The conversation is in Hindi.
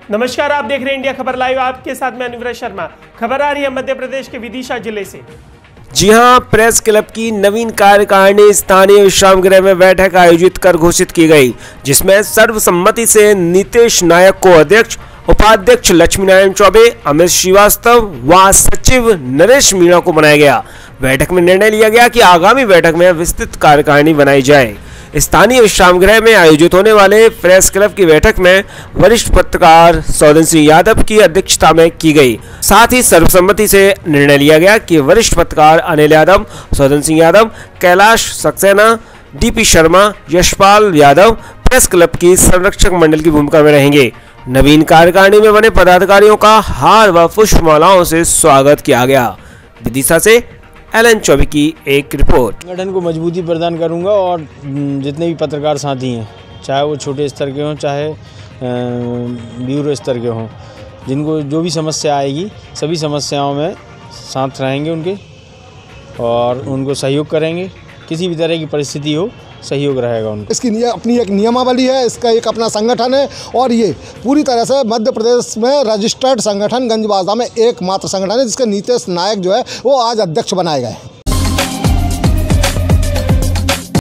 नमस्कार, आप देख रहे हैं इंडिया खबर लाइव। आपके साथ मैं अनुव्रत शर्मा। खबर आ रही है मध्य प्रदेश के विदिशा जिले से। जी हां, प्रेस क्लब की नवीन कार्यकारिणी स्थानीय विश्राम गृह में बैठक आयोजित कर घोषित की गई, जिसमें सर्वसम्मति से नीतेश नायक को अध्यक्ष, उपाध्यक्ष लक्ष्मी नारायण चौबे, अमित श्रीवास्तव व सचिव नरेश मीणा को बनाया गया। बैठक में निर्णय लिया गया कि आगामी बैठक में विस्तृत कार्यकारिणी बनाई जाए। स्थानीय विश्राम गृह में आयोजित होने वाले प्रेस क्लब की बैठक में वरिष्ठ पत्रकार सौदन सिंह यादव की अध्यक्षता में की गई। साथ ही सर्वसम्मति से निर्णय लिया गया कि वरिष्ठ पत्रकार Anil Yadav, Saudan Singh Yadav, Kailash Saxena, DP Sharma, Yashpal Yadav press club की संरक्षक मंडल की भूमिका में रहेंगे। नवीन कार्यकारिणी में बने पदाधिकारियों का हार व पुष्पमालाओं से स्वागत किया गया। विदिशा से एलन चौबे की एक रिपोर्ट। संगठन को मजबूती प्रदान करूंगा और जितने भी पत्रकार साथी हैं, चाहे वो छोटे स्तर के हों चाहे ब्यूरो स्तर के हों, जिनको जो भी समस्या आएगी सभी समस्याओं में साथ रहेंगे उनके और उनको सहयोग करेंगे। किसी भी तरह की परिस्थिति हो, सहयोग रहेगा उनको। इसकी अपनी एक नियमावली है, इसका एक अपना संगठन है और ये पूरी तरह से मध्य प्रदेश में रजिस्टर्ड संगठन गंजबाजा में एकमात्र संगठन है जिसके नीतेश नायक जो है वो आज अध्यक्ष बनाए गए।